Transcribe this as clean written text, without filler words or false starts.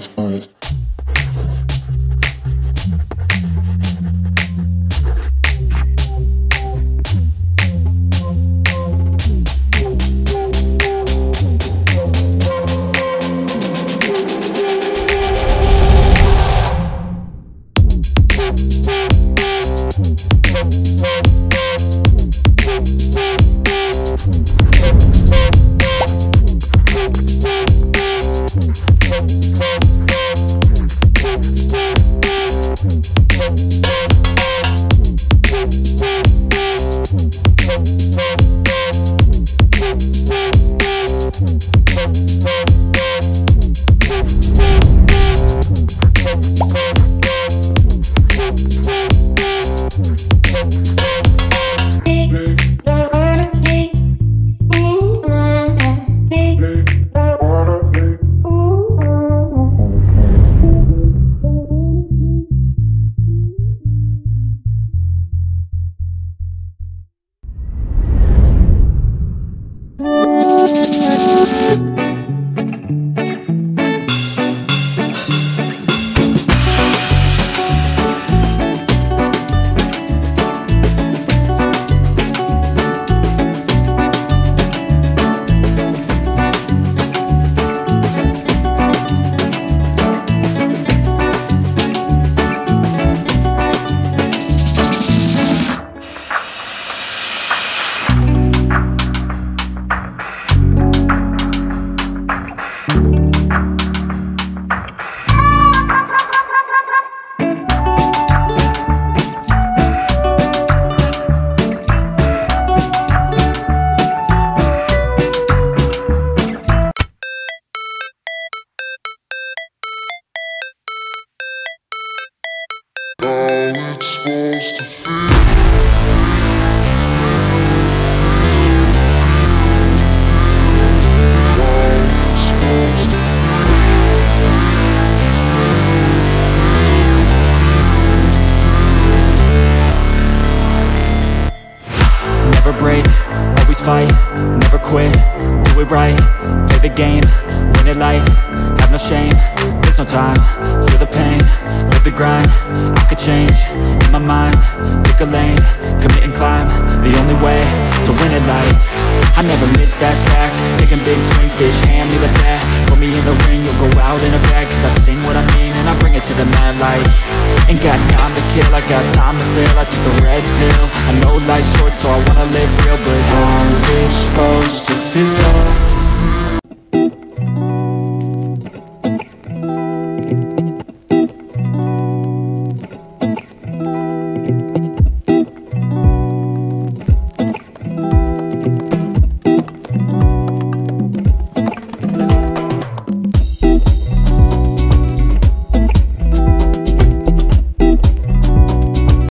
fight, never quit, do it right, play the game, win it life, have no shame, there's no time, feel the pain, live the grind, I could change, in my mind, pick a lane, commit and climb, the only way to win at life. I never miss, that's fact, taking big swings, bitch, hand me the bat, put me in the ring, you'll go out in a bag, cause I sing what I mean and I bring it to the mad light. Ain't got time to kill, I got time to feel, I took the red pill, I know life's short so I wanna live real, but how's it supposed to feel?